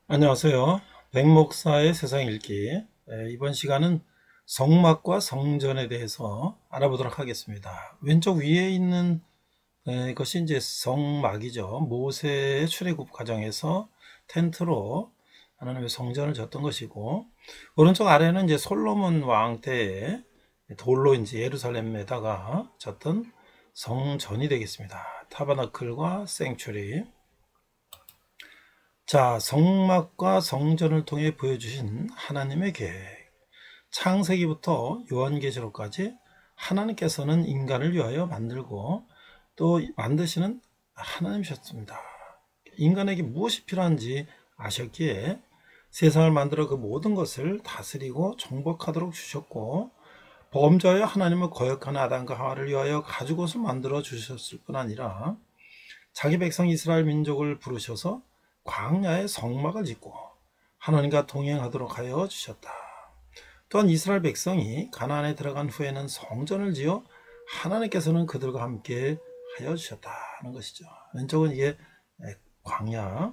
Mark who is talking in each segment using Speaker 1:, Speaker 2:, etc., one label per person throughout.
Speaker 1: 안녕하세요. 백목사의 세상 읽기. 이번 시간은 성막과 성전에 대해서 알아보도록 하겠습니다. 왼쪽 위에 있는 것이 이제 성막이죠. 모세의 출애굽 과정에서 텐트로 하나님의 성전을 졌던 것이고, 오른쪽 아래는 이제 솔로몬 왕 때에 돌로 이제 예루살렘에다가 졌던 성전이 되겠습니다. 타버나클과 생츄리. 자, 성막과 성전을 통해 보여주신 하나님의 계획. 창세기부터 요한계시록까지 하나님께서는 인간을 위하여 만들고 또 만드시는 하나님이셨습니다. 인간에게 무엇이 필요한지 아셨기에 세상을 만들어 그 모든 것을 다스리고 정복하도록 주셨고, 범죄하여 하나님을 거역하는 아담과 하와를 위하여 가죽옷을 만들어 주셨을 뿐 아니라 자기 백성 이스라엘 민족을 부르셔서 광야에 성막을 짓고 하나님과 동행하도록 하여 주셨다. 또한 이스라엘 백성이 가나안에 들어간 후에는 성전을 지어 하나님께서는 그들과 함께 하여 주셨다는 것이죠. 왼쪽은 이게 광야죠.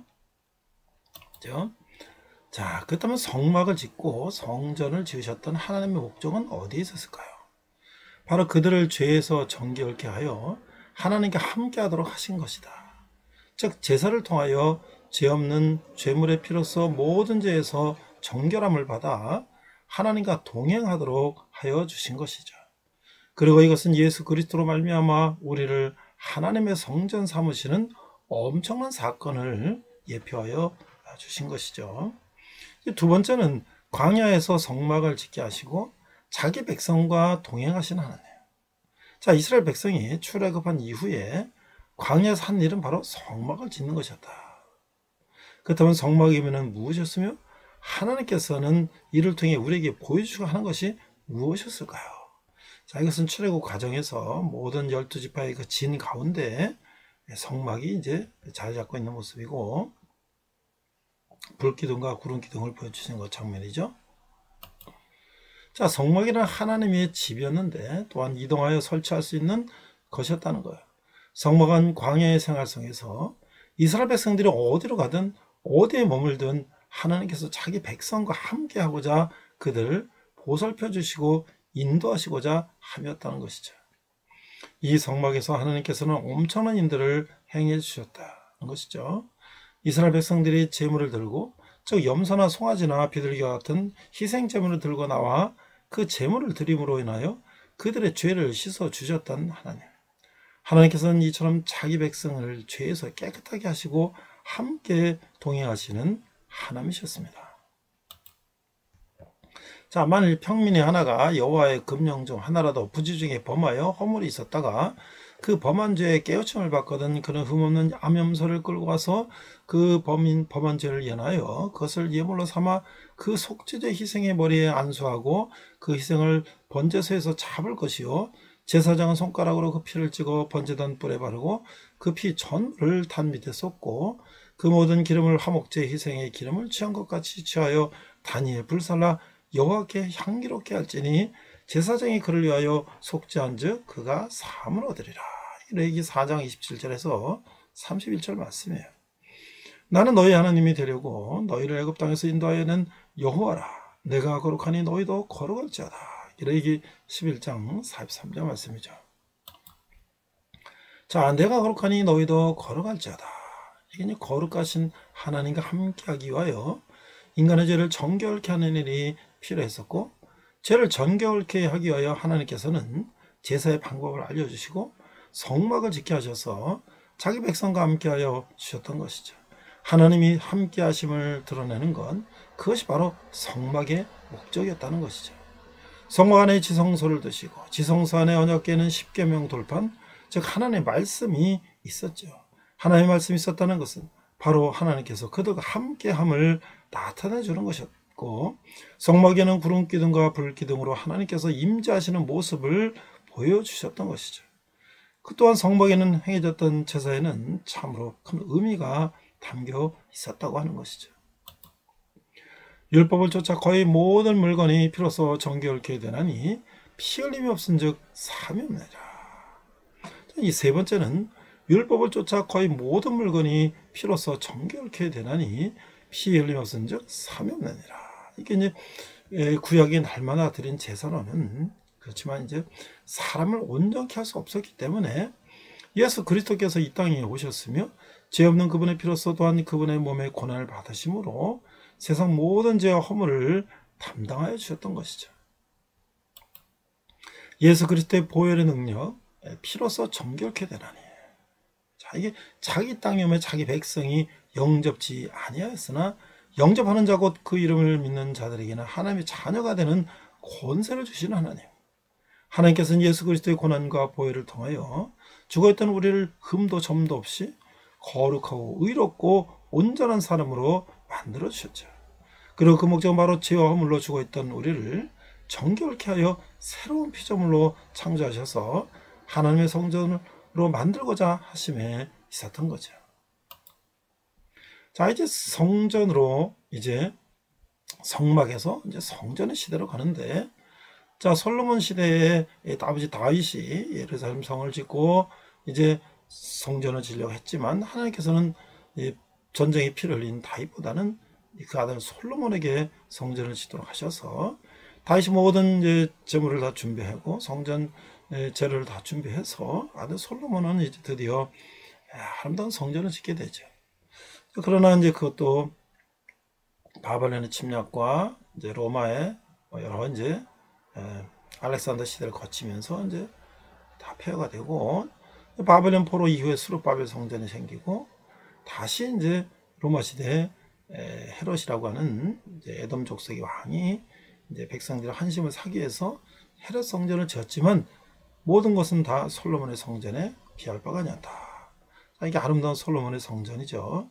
Speaker 1: 자, 그렇다면 성막을 짓고 성전을 지으셨던 하나님의 목적은 어디에 있었을까요? 바로 그들을 죄에서 정결케 하여 하나님과 함께 하도록 하신 것이다. 즉 제사를 통하여 죄 없는 죄물의 피로써 모든 죄에서 정결함을 받아 하나님과 동행하도록 하여 주신 것이죠. 그리고 이것은 예수 그리스도로 말미암아 우리를 하나님의 성전 삼으시는 엄청난 사건을 예표하여 주신 것이죠. 두 번째는 광야에서 성막을 짓게 하시고 자기 백성과 동행하신 하나님. 자, 이스라엘 백성이 출애굽한 이후에 광야에서 한 일은 바로 성막을 짓는 것이었다. 그렇다면 성막이면 무엇이었으며 하나님께서는 이를 통해 우리에게 보여주고 하는 것이 무엇이었을까요? 자, 이것은 출애굽 과정에서 모든 12지파의 그 진 가운데 성막이 이제 자리 잡고 있는 모습이고, 불기둥과 구름기둥을 보여주신 것 장면이죠. 자, 성막이란 하나님의 집이었는데 또한 이동하여 설치할 수 있는 것이었다는 거예요. 성막은 광야의 생활 속에서 이스라엘 백성들이 어디로 가든 어디에 머물든 하나님께서 자기 백성과 함께 하고자 그들을 보살펴 주시고 인도하시고자 하였다는 것이죠. 이 성막에서 하나님께서는 엄청난 인들을 행해 주셨다는 것이죠. 이스라엘 백성들이 제물을 들고, 즉 염소나 송아지나 비둘기와 같은 희생 제물을 들고 나와 그 제물을 드림으로 인하여 그들의 죄를 씻어 주셨던 하나님. 하나님께서는 이처럼 자기 백성을 죄에서 깨끗하게 하시고 함께 동행하시는 하나님이셨습니다. 자, 만일 평민의 하나가 여호와의 금령 중 하나라도 부지 중에 범하여 허물이 있었다가 그 범한 죄에 깨우침을 받거든 그는 흠없는 암염소를 끌고 가서 그 범한 죄를 인하여 그것을 예물로 삼아 그 속죄제 희생의 머리에 안수하고 그 희생을 번제소에서 잡을 것이요, 제사장은 손가락으로 그 피를 찍어 번제단 뿔에 바르고 그 피 전부를 탄 밑에 쏟고 그 모든 기름을 화목제 희생의 기름을 취한 것 같이 취하여 단위에 불살라 여호와께 향기롭게 할지니 제사장이 그를 위하여 속죄한즉 그가 사함을 얻으리라. 레위기 4장 27절에서 31절 말씀이에요. 나는 너희 하나님이 되려고 너희를 애굽 땅에서 인도하여낸 여호와라. 내가 거룩하니 너희도 거룩할지어다. 레위기 11장 43절 말씀이죠. 자, 내가 거룩하니 너희도 거룩할지어다. 이게 거룩하신 하나님과 함께하기 위하여 인간의 죄를 정결케 하는 일이 필요했었고, 죄를 정결케 하기 위하여 하나님께서는 제사의 방법을 알려주시고 성막을 짓게 하셔서 자기 백성과 함께하여 주셨던 것이죠. 하나님이 함께하심을 드러내는 건 그것이 바로 성막의 목적이었다는 것이죠. 성막 안에 지성소를 두시고 지성소 안에 언약궤는 십계명 돌판, 즉 하나님의 말씀이 있었죠. 하나님의 말씀이 있었다는 것은 바로 하나님께서 그들과 함께함을 나타내 주는 것이었고, 성막에는 구름기둥과 불기둥으로 하나님께서 임재하시는 모습을 보여주셨던 것이죠. 그 또한 성막에는 행해졌던 제사에는 참으로 큰 의미가 담겨 있었다고 하는 것이죠. 율법을 쫓아 거의 모든 물건이 피로써 정결케 되나니 피 흘림이 없은즉 사함이 없느니라. 이 세 번째는 율법을 쫓아 거의 모든 물건이 피로써 정결케 되나니 피 흘림 없은즉 삼이 없느니라. 이게 이제 구약의 날마다 드린 제사로는 그렇지만 이제 사람을 온전케 할 수 없었기 때문에 예수 그리스도께서 이 땅에 오셨으며 죄 없는 그분의 피로써 또한 그분의 몸의 고난을 받으심으로 세상 모든 죄와 허물을 담당하여 주셨던 것이죠. 예수 그리스도의 보혈의 능력, 피로써 정결케 되나니. 자, 이게 자기 땅에 오면 자기 백성이 영접지 아니하였으나 영접하는 자 곧 그 이름을 믿는 자들에게는 하나님의 자녀가 되는 권세를 주시는 하나님. 하나님께서는 예수 그리스도의 고난과 보혈을 통하여 죽어있던 우리를 흠도 점도 없이 거룩하고 의롭고 온전한 사람으로 만들어 주셨죠. 그리고 그 목적은 바로 죄와 허물로 죽어있던 우리를 정결케 하여 새로운 피조물로 창조하셔서 하나님의 성전으로 만들고자 하심에 있었던 거죠. 자, 이제 성전으로 이제 성막에서 이제 성전의 시대로 가는데, 자, 솔로몬 시대에 아버지 다윗이 예루살렘 성을 짓고 이제 성전을 지으려고 했지만 하나님께서는 전쟁의 피를 흘린 다윗보다는 그 아들 솔로몬에게 성전을 짓도록 하셔서 다윗이 모든 이제 재물을 다 준비하고 성전 재료를 다 준비해서 아들 솔로몬은 이제 드디어 아름다운 성전을 짓게 되죠. 그러나 이제 그것도 바벨론의 침략과 이제 로마의 여러 이제 알렉산더 시대를 거치면서 이제 다 폐허가 되고 바벨론 포로 이후에 수르바벨 성전이 생기고 다시 이제 로마 시대에 헤롯이라고 하는 이제 에돔 족속의 왕이 이제 백성들의 한심을 사기 위해서 헤롯 성전을 지었지만 모든 것은 다 솔로몬의 성전에 비할 바가 아니었다. 이게 아름다운 솔로몬의 성전이죠.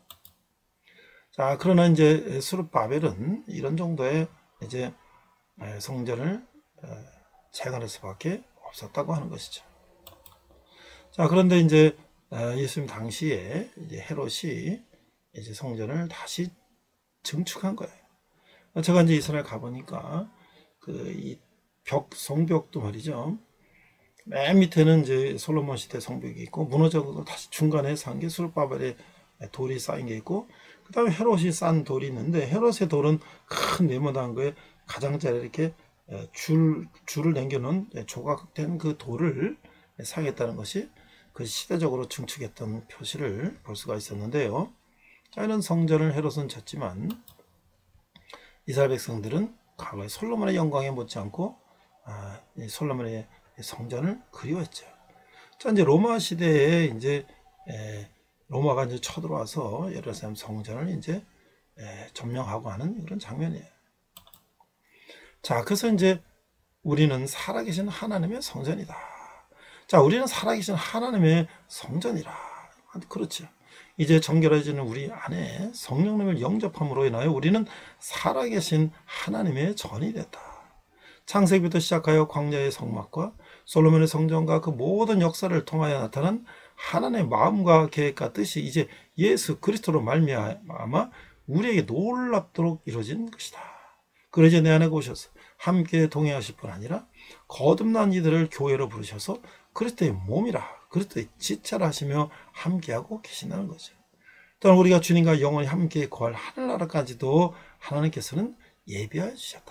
Speaker 1: 자, 그러나 이제 수르바벨은 이런 정도의 이제 성전을 재건할 수밖에 없었다고 하는 것이죠. 자, 그런데 이제 예수님 당시에 이제 헤롯이 이제 성전을 다시 증축한 거예요. 제가 이제 이스라엘 가보니까 이 성벽도 말이죠. 맨 밑에는 이제 솔로몬 시대 성벽이 있고 무너져서 다시 중간에 산 게 수르바벨의 돌이 쌓인 게 있고 그 다음에 헤롯이 쌓은 돌이 있는데 헤롯의 돌은 큰 네모난 거에 가장자리 이렇게 줄을 남겨놓은 조각된 그 돌을 사용했다는 것이 그 시대적으로 증축했던 표시를 볼 수가 있었는데요. 자, 이런 성전을 헤롯은 졌지만 이스라엘 백성들은 과거에 솔로몬의 영광에 못지않고 솔로몬의 성전을 그리워했죠. 자, 이제 로마 시대에 이제 로마가 이제 쳐들어와서 예루살렘 성전을 이제 점령하고 하는 그런 장면이에요. 자, 그래서 이제 우리는 살아계신 하나님의 성전이다. 자, 우리는 살아계신 하나님의 성전이라. 그렇죠. 이제 정결해지는 우리 안에 성령님을 영접함으로 인하여 우리는 살아계신 하나님의 전이 됐다. 창세기부터 시작하여 광야의 성막과 솔로몬의 성전과 그 모든 역사를 통하여 나타난 하나님의 마음과 계획과 뜻이 이제 예수 그리스도로 말미암아 우리에게 놀랍도록 이루어진 것이다. 그러자 내 안에 오셔서 함께 동행하실 뿐 아니라 거듭난 이들을 교회로 부르셔서 그리스도의 몸이라 그리스도의 지체라 하시며 함께하고 계신다는 거죠. 또한 우리가 주님과 영원히 함께 거할 하늘나라까지도 하나님께서는 예비하여 주셨다.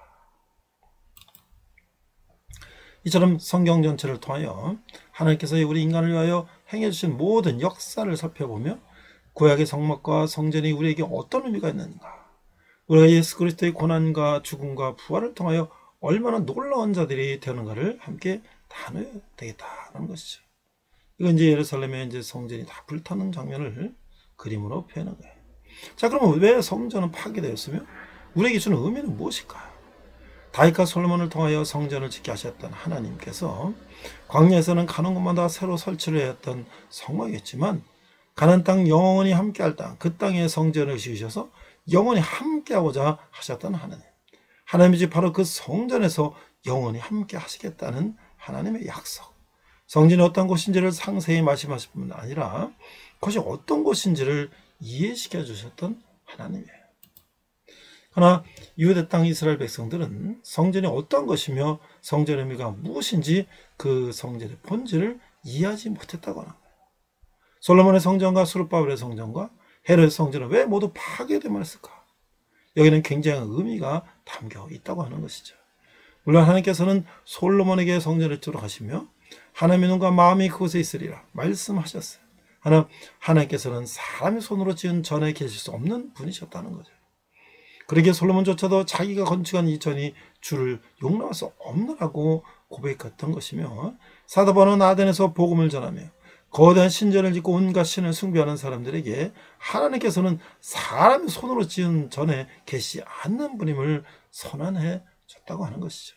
Speaker 1: 이처럼 성경 전체를 통하여 하나님께서 우리 인간을 위하여 행해주신 모든 역사를 살펴보며 구약의 성막과 성전이 우리에게 어떤 의미가 있는가, 우리가 예수 그리스도의 고난과 죽음과 부활을 통하여 얼마나 놀라운 자들이 되는가를 함께 나눠야 되겠다는 것이죠. 이건 이제 예루살렘의 이제 성전이 다 불타는 장면을 그림으로 표현한 거예요. 자, 그러면 왜 성전은 파괴되었으며 우리에게 주는 의미는 무엇일까요? 다윗과 솔로몬을 통하여 성전을 짓게 하셨던 하나님께서 광야에서는 가는 곳마다 새로 설치를 했던 성막이었지만 가나안 땅 영원히 함께할 땅, 그 땅에 성전을 지으셔서 영원히 함께하고자 하셨던 하나님. 하나님이 바로 그 성전에서 영원히 함께 하시겠다는 하나님의 약속. 성전이 어떤 곳인지를 상세히 말씀하실 뿐만 아니라 그것이 어떤 곳인지를 이해시켜 주셨던 하나님이에요. 그러나 유대 땅 이스라엘 백성들은 성전이 어떤 것이며 성전의 의미가 무엇인지 그 성전의 본질을 이해하지 못했다고 하는 거예요. 솔로몬의 성전과 수르바벨의 성전과 헤롯 성전은 왜 모두 파괴되만 했을까? 여기는 굉장한 의미가 담겨 있다고 하는 것이죠. 물론 하나님께서는 솔로몬에게 성전을 주도록 하시며 하나님의 눈과 마음이 그곳에 있으리라 말씀하셨어요. 하나님께서는 사람의 손으로 지은 전에 계실 수 없는 분이셨다는 거죠. 그러기에 솔로몬조차도 자기가 건축한 이 전이 주를 용납할 수 없느라고 고백했던 것이며, 사도 바울은 아덴에서 복음을 전하며 거대한 신전을 짓고 온갖 신을 숭배하는 사람들에게 하나님께서는 사람의 손으로 지은 전에 계시지 않는 분임을 선언해 줬다고 하는 것이죠.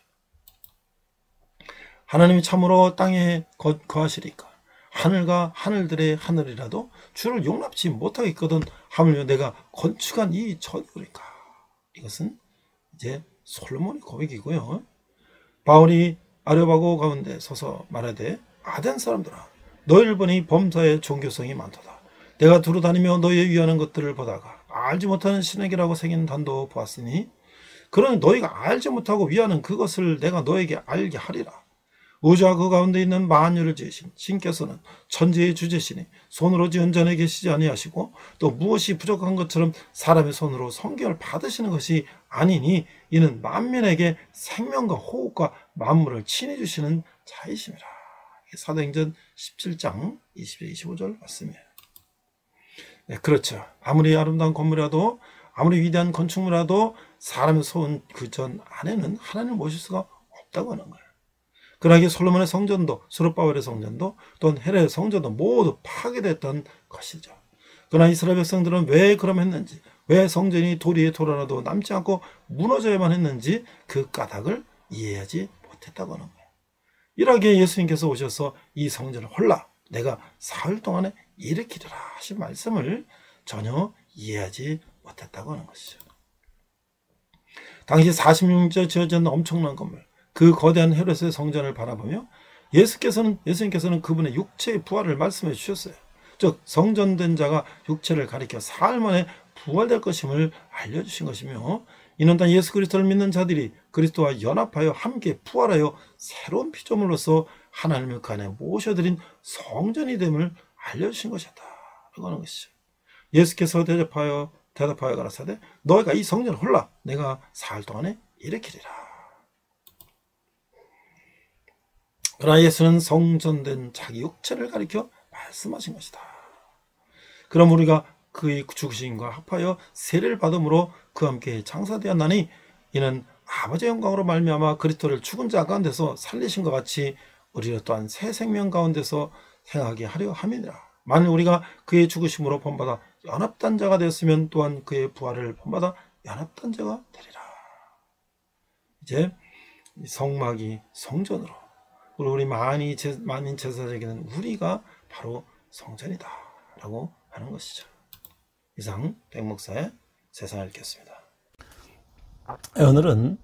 Speaker 1: 하나님이 참으로 땅에 거하시리까 하늘과 하늘들의 하늘이라도 주를 용납지 못하겠거든 하물며 내가 건축한 이 전이오리까. 이것은 이제 솔로몬의 고백이고요. 바울이 아레오바고 가운데 서서 말하되 아덴 사람들아 너희를 보니 범사에 종교성이 많도다. 내가 두루 다니며 너희의 위하는 것들을 보다가 알지 못하는 신에게라고 생긴 단도 보았으니 그러니 너희가 알지 못하고 위하는 그것을 내가 너에게 알게 하리라. 우주와 그 가운데 있는 만유를 지으신 신께서는 천지의 주제시니 손으로 지은 전에 계시지 아니하시고 또 무엇이 부족한 것처럼 사람의 손으로 성경을 받으시는 것이 아니니 이는 만민에게 생명과 호흡과 만물을 친히 주시는 자이심이라. 사도행전 17장 20절 25절 말씀이에요. 네, 그렇죠. 아무리 아름다운 건물이라도 아무리 위대한 건축물이라도 사람의 손 그 전 안에는 하나님을 모실 수가 없다고 하는 거예요. 그러기에 솔로몬의 성전도 스룹바벨의 성전도 또는 헤롯의 성전도 모두 파괴됐던 것이죠. 그러나 이스라엘 백성들은 왜 그럼 했는지, 왜 성전이 돌 위에 돌아라도 남지 않고 무너져야만 했는지 그 까닭을 이해하지 못했다고 하는 거예요. 이러기에 예수님께서 오셔서 이 성전을 홀라 내가 사흘 동안에 일으키리라 하신 말씀을 전혀 이해하지 못했다고 하는 것이죠. 당시 46년 지어진 엄청난 건물, 그 거대한 헤롯의 성전을 바라보며 예수님께서는 그분의 육체의 부활을 말씀해 주셨어요. 즉 성전된 자가 육체를 가리켜 사흘 만에 부활될 것임을 알려주신 것이며, 이는 다 예수 그리스도를 믿는 자들이 그리스도와 연합하여 함께 부활하여 새로운 피조물로서 하나님의 그 안에 모셔드린 성전이 됨을 알려주신 것이었다 라고 하는 것이죠. 예수께서 대답하여 가라사대 너희가 이 성전을 홀라 내가 사흘 동안에 일으키리라. 그러나 예수는 성전된 자기 육체를 가리켜 말씀하신 것이다. 그럼 우리가 그의 죽으심과 합하여 세례를 받음으로 그와 함께 장사되었나니 이는 아버지의 영광으로 말미암아 그리스도를 죽은 자 가운데서 살리신 것 같이 우리를 또한 새 생명 가운데서 행하게 하려 함이니라. 만일 우리가 그의 죽으심으로 본받아 연합된 자가 되었으면 또한 그의 부활을 본받아 연합된 자가 되리라. 이제 성막이 성전으로 우리 만인 제사장에게는 우리가 바로 성전이다 라고 하는 것이죠. 이상 백목사의 세상을 읽겠습니다. 오늘은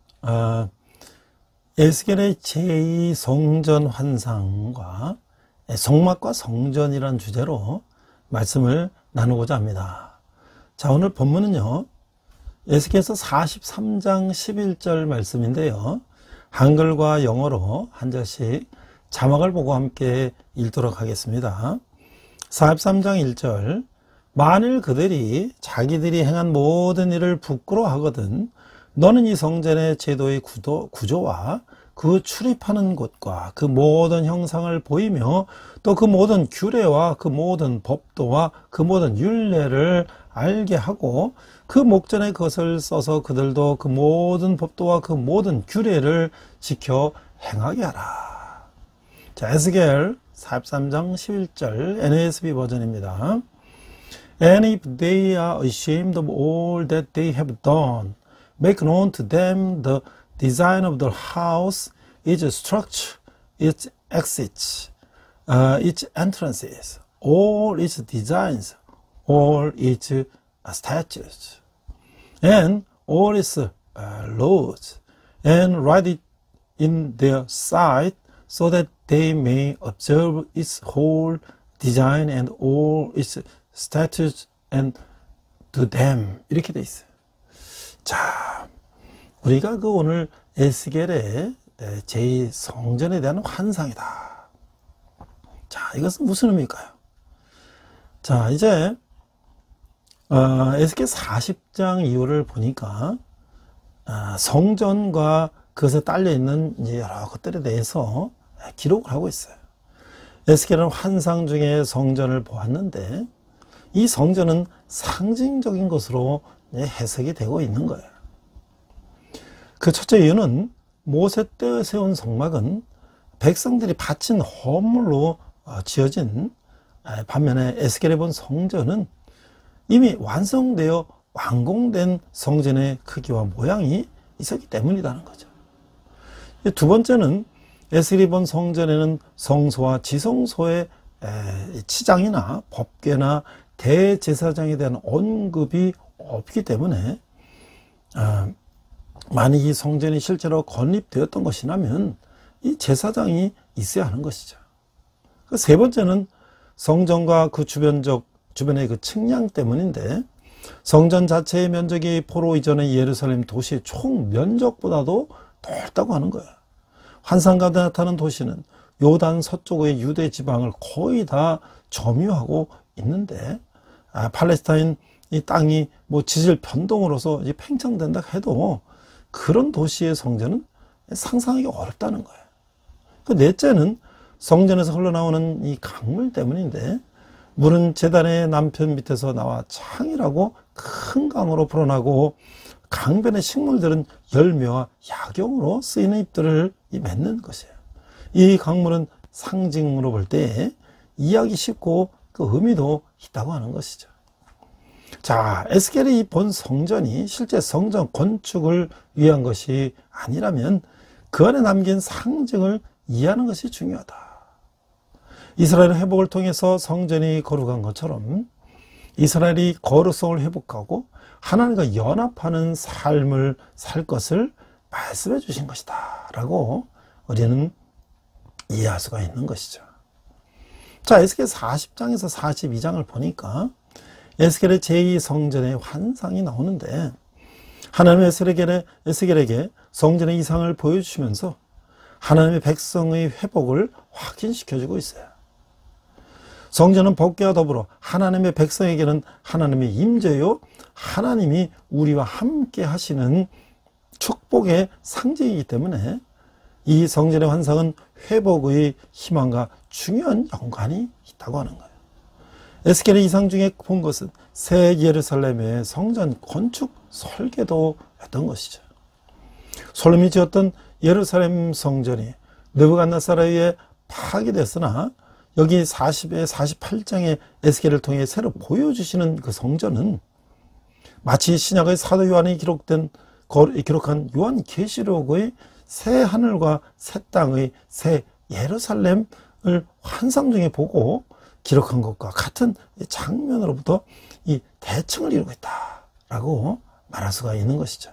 Speaker 1: 에스겔의 제2성전 환상과 성막과 성전이라는 주제로 말씀을 나누고자 합니다. 자, 오늘 본문은요 에스겔서 43장 11절 말씀인데요, 한글과 영어로 한 절씩 자막을 보고 함께 읽도록 하겠습니다. 43장 1절 만일 그들이 자기들이 행한 모든 일을 부끄러워하거든 너는 이 성전의 제도의 구조와 그 출입하는 곳과 그 모든 형상을 보이며 또 그 모든 규례와 그 모든 법도와 그 모든 율례를 알게 하고 그 목전에 그것을 써서 그들도 그 모든 법도와 그 모든 규례를 지켜 행하게 하라. 자, 에스겔 43장 11절 NASB 버전입니다. And if they are ashamed of all that they have done, make known to them the design of the house, its structure, its exits, its entrances, all its designs, all its statutes, and all its laws, and write it in their sight, so that they may observe its whole design and all its statutes and do them. 이렇게 돼 있어요. 자, 우리가 그 오늘 에스겔의 제2성전에 대한 환상이다. 자, 이것은 무슨 의미일까요? 자, 이제 에스겔 40장 이후를 보니까 성전과 그것에 딸려있는 이제 여러 것들에 대해서 기록을 하고 있어요. 에스겔은 환상 중에 성전을 보았는데 이 성전은 상징적인 것으로 해석이 되고 있는 거예요. 그 첫째 이유는 모세 때 세운 성막은 백성들이 바친 헌물로 지어진, 반면에 에스겔이 본 성전은 이미 완성되어 완공된 성전의 크기와 모양이 있었기 때문이라는 거죠. 두 번째는 에스겔이 본 성전에는 성소와 지성소의 치장이나 법궤나 대제사장에 대한 언급이 없기 때문에 만약 이 성전이 실제로 건립되었던 것이라면 이 제사장이 있어야 하는 것이죠. 세 번째는 성전과 그 주변의 그 측량 때문인데 성전 자체의 면적이 포로 이전의 예루살렘 도시의 총 면적보다도 넓다고 하는 거예요. 환상 가운데 나타나는 도시는 요단 서쪽의 유대 지방을 거의 다 점유하고 있는데 팔레스타인 이 땅이 뭐 지질 변동으로서 이제 팽창된다 해도 그런 도시의 성전은 상상하기 어렵다는 거예요. 그 넷째는 성전에서 흘러나오는 이 강물 때문인데 물은 제단의 남편 밑에서 나와 창이라고 큰 강으로 불어나고 강변의 식물들은 열매와 약용으로 쓰이는 잎들을 맺는 것이에요. 이 강물은 상징으로 볼 때 이해하기 쉽고 그 의미도 있다고 하는 것이죠. 자, 에스겔이 본 성전이 실제 성전 건축을 위한 것이 아니라면 그 안에 남긴 상징을 이해하는 것이 중요하다. 이스라엘 회복을 통해서 성전이 거룩한 것처럼 이스라엘이 거룩성을 회복하고 하나님과 연합하는 삶을 살 것을 말씀해 주신 것이다 라고 우리는 이해할 수가 있는 것이죠. 자, 에스겔 40장에서 42장을 보니까 에스겔의 제2성전의 환상이 나오는데 하나님의 에스겔에게 성전의 이상을 보여주시면서 하나님의 백성의 회복을 확인시켜주고 있어요. 성전은 법궤와 더불어 하나님의 백성에게는 하나님의 임재요 하나님이 우리와 함께 하시는 축복의 상징이기 때문에 이 성전의 환상은 회복의 희망과 중요한 연관이 있다고 하는 거예요. 에스겔의 이상 중에 본 것은 새 예루살렘의 성전 건축 설계도였던 것이죠. 솔로몬이 지었던 예루살렘 성전이 느부갓네살에 의해 파괴됐으나 여기 40에 48장의 에스겔을 통해 새로 보여주시는 그 성전은 마치 신약의 사도 요한이 기록한 요한계시록의 새 하늘과 새 땅의 새 예루살렘을 환상 중에 보고 기록한 것과 같은 장면으로부터 이 대칭을 이루고 있다라고 말할 수가 있는 것이죠.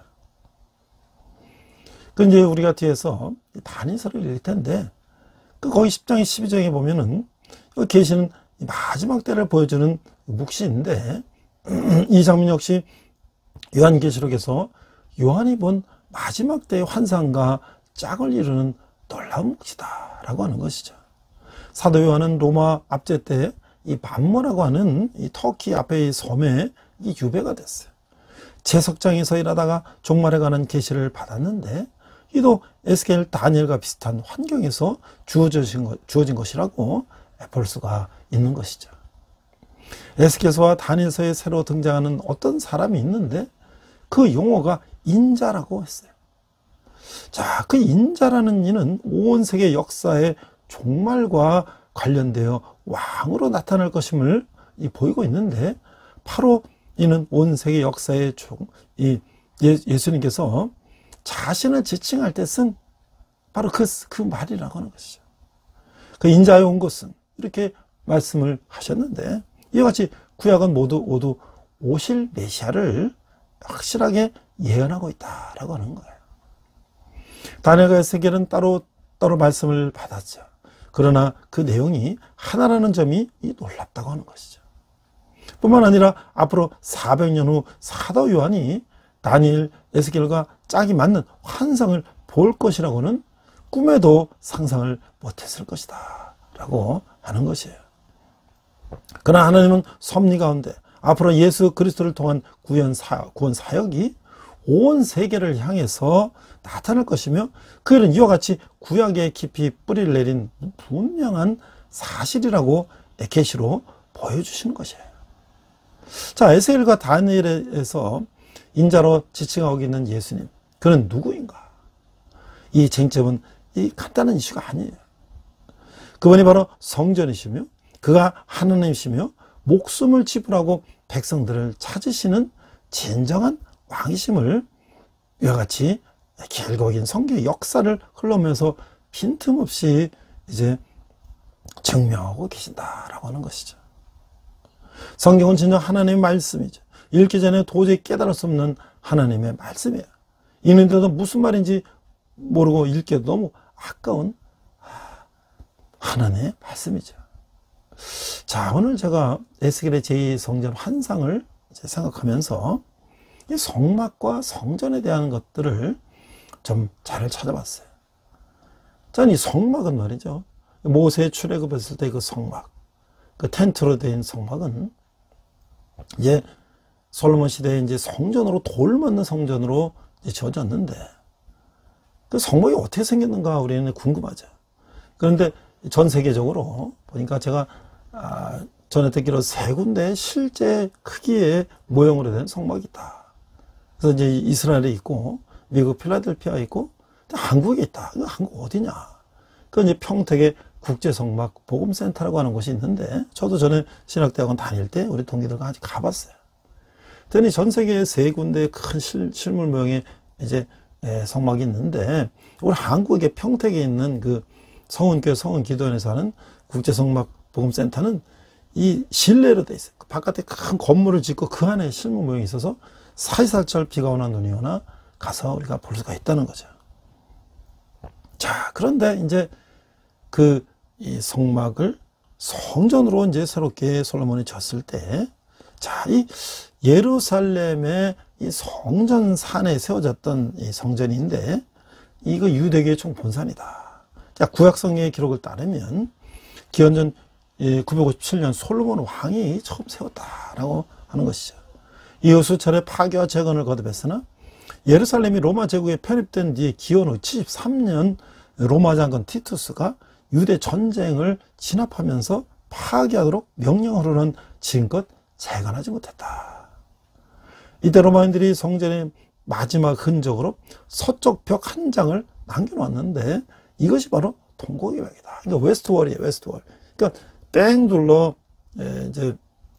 Speaker 1: 그 이제 우리가 뒤에서 다니엘서를 읽을 텐데 거기 10장에 12장에 보면은 계시는 마지막 때를 보여주는 묵시인데 이 장면 역시 요한계시록에서 요한이 본 마지막 때의 환상과 짝을 이루는 놀라운 묵시다라고 하는 것이죠. 사도 요한은 로마 압제 때 이 반모라고 하는 이 터키 앞의 섬에 이 유배가 됐어요. 채석장에서 일하다가 종말에 관한 계시를 받았는데 이도 에스겔 다니엘과 비슷한 환경에서 주어진 것이라고 볼 수가 있는 것이죠. 에스겔서와 다니엘서에 새로 등장하는 어떤 사람이 있는데 그 용어가 인자라고 했어요. 자, 그 인자라는 이는 온 세계 역사의 종말과 관련되어 왕으로 나타날 것임을 보이고 있는데 바로 이는 온 세계 역사의 예수님께서 자신을 지칭할 때 쓴 바로 그 말이라고 하는 것이죠. 그 인자에 온 것은 이렇게 말씀을 하셨는데 이와 같이 구약은 모두 오실 메시아를 확실하게 예언하고 있다라고 하는 거예요. 다니엘과 에스겔은 따로 말씀을 받았죠. 그러나 그 내용이 하나라는 점이 놀랍다고 하는 것이죠. 뿐만 아니라 앞으로 400년 후 사도 요한이 다니엘, 에스겔과 짝이 맞는 환상을 볼 것이라고는 꿈에도 상상을 못했을 것이다 라고 하는 것이에요. 그러나 하나님은 섭리 가운데 앞으로 예수 그리스도를 통한 구원 사역이 온 세계를 향해서 나타날 것이며, 그 일은 이와 같이 구약에 깊이 뿌리를 내린 분명한 사실이라고 계시로 보여주시는 것이에요. 자, 에스겔과 다니엘에서 인자로 지칭하고 있는 예수님, 그는 누구인가? 이 쟁점은 이 간단한 이슈가 아니에요. 그분이 바로 성전이시며, 그가 하나님이시며, 목숨을 지불하고 백성들을 찾으시는 진정한 왕이심을 이와 같이 길고 긴 성경의 역사를 흘러오면서 빈틈없이 이제 증명하고 계신다라고 하는 것이죠. 성경은 진정 하나님의 말씀이죠. 읽기 전에 도저히 깨달을 수 없는 하나님의 말씀이에요. 읽는데도 무슨 말인지 모르고 읽기에도 너무 아까운 하나님의 말씀이죠. 자, 오늘 제가 에스겔의 제2성전 환상을 생각하면서 이 성막과 성전에 대한 것들을 좀 잘 찾아봤어요. 저는 이 성막은 말이죠, 모세 출애굽했을 때 그 성막, 그 텐트로 된 성막은 이제 솔로몬 시대에 이제 성전으로, 돌 맞는 성전으로 지어졌는데, 그 성막이 어떻게 생겼는가 우리는 궁금하죠. 그런데 전 세계적으로 보니까 제가 전에 듣기로 3군데 실제 크기의 모형으로 된 성막이 있다. 그래서 이제 이스라엘에 있고, 미국 필라델피아에 있고, 한국에 있다. 한국 어디냐? 그 이제 평택의 국제성막 복음센터라고 하는 곳이 있는데, 저도 전에 신학대학원 다닐 때 우리 동기들과 같이 가봤어요. 그랬더니 전 세계에 3군데 큰 실물 모형의 이제 성막이 있는데, 우리 한국의 평택에 있는 그 성은교회 성은기도원에서 하는 국제성막 복음센터는 이 실내로 돼 있어요. 바깥에 큰 건물을 짓고 그 안에 실물 모형이 있어서 사시사철 비가 오나 눈이 오나 가서 우리가 볼 수가 있다는 거죠. 자, 그런데 이제 이 성막을 성전으로 이제 새롭게 솔로몬이 졌을 때, 자, 이 예루살렘의 이 성전산에 세워졌던 이 성전인데, 이거 유대교의 총본산이다. 자, 구약성경의 기록을 따르면 기원전 957년 솔로몬 왕이 처음 세웠다라고 하는 것이죠. 이후 수차례 파괴와 재건을 거듭했으나 예루살렘이 로마 제국에 편입된 뒤에 기원 후 73년 로마 장군 티투스가 유대 전쟁을 진압하면서 파괴하도록 명령으로는 지금껏 재건하지 못했다. 이때 로마인들이 성전의 마지막 흔적으로 서쪽 벽 한 장을 남겨놓았는데, 이것이 바로 동고의 벽이다. 그러니까 웨스트월이에요, 웨스트월. 그러니까 뺑 둘러 이제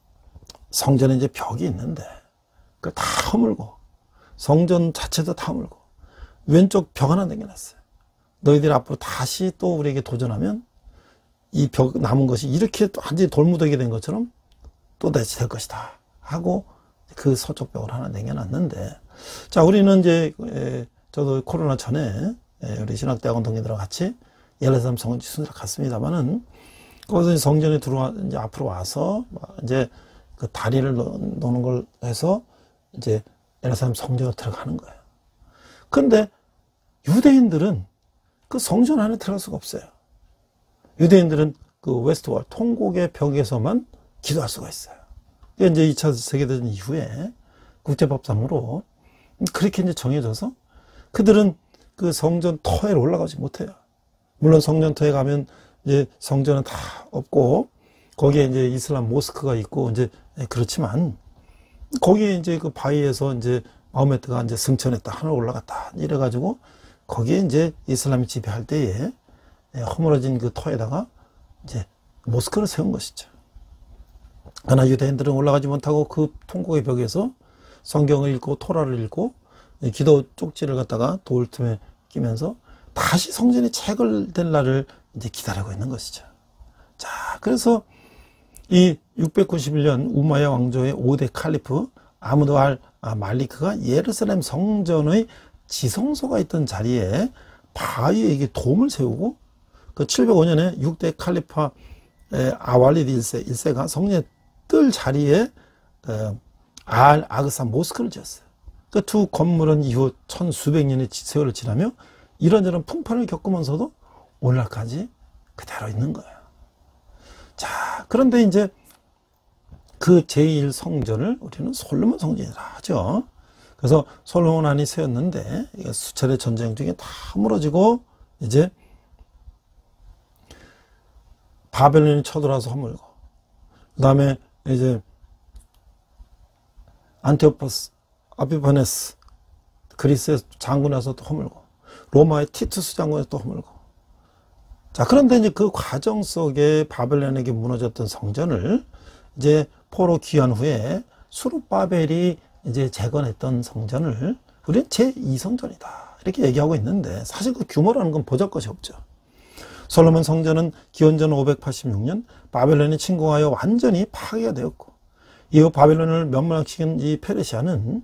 Speaker 1: 성전에 이제 벽이 있는데, 그 다 허물고, 성전 자체도 다 허물고, 왼쪽 벽 하나 남겨놨어요. 너희들이 앞으로 다시 또 우리에게 도전하면 이 벽 남은 것이 이렇게 완전히 돌무더기 된 것처럼 또 다시 될 것이다 하고 그 서쪽 벽을 하나 남겨놨는데, 자, 우리는 이제 저도 코로나 전에 우리 신학대학원 동기들과 같이 예루살렘 성지 순회를 갔습니다만은, 거기서 성전에 이제 앞으로 와서 이제 그 다리를 노는 걸 해서 이제 예루살렘 성전으로 들어가는 거예요. 그런데 유대인들은 그 성전 안에 들어갈 수가 없어요. 유대인들은 그 웨스트월 통곡의 벽에서만 기도할 수가 있어요. 이제 2차 세계대전 이후에 국제법상으로 그렇게 이제 정해져서 그들은 그 성전 터에 올라가지 못해요. 물론 성전 터에 가면 이제 성전은 다 없고 거기에 이제 이슬람 모스크가 있고 이제 그렇지만, 거기에 이제 그 바위에서 이제 마호메트가 이제 승천했다, 하늘 올라갔다 이래가지고 거기에 이제 이슬람이 지배할 때에 허물어진 그 터에다가 이제 모스크를 세운 것이죠. 그러나 유대인들은 올라가지 못하고 그 통곡의 벽에서 성경을 읽고 토라를 읽고 기도 쪽지를 갖다가 돌 틈에 끼면서 다시 성전이 체결될 날을 이제 기다리고 있는 것이죠. 자, 그래서 이 691년 우마야 왕조의 5대 칼리프 아무드 알 말리크가 예루살렘 성전의 지성소가 있던 자리에 바위에게 돔을 세우고, 그 705년에 6대 칼리파 아왈리드 1세가 성전의 뜰 자리에 알 아그사 모스크를 지었어요. 그 두 건물은 이후 천수백 년의 세월을 지나며 이런저런 풍파를 겪으면서도 오늘날까지 그대로 있는 거예요. 자, 그런데 이제 그 제1성전을 우리는 솔로몬 성전이라 하죠. 그래서 솔로몬 안이 세웠는데 수차례 전쟁 중에 다 무너지고 이제 바벨론이 쳐들어와서 허물고, 그 다음에 이제 안티오코스 아피파네스 그리스의 장군에서 또 허물고, 로마의 티투스 장군에서 또 허물고. 자, 그런데 이제 그 과정 속에 바벨론에게 무너졌던 성전을 이제 포로 귀환 후에 수룹바벨이 이제 재건했던 성전을 우리는 제2성전이다 이렇게 얘기하고 있는데, 사실 그 규모라는 건 보잘 것이 없죠. 솔로몬 성전은 기원전 586년 바벨론이 침공하여 완전히 파괴가 되었고, 이후 바벨론을 멸망시킨 이 페르시아는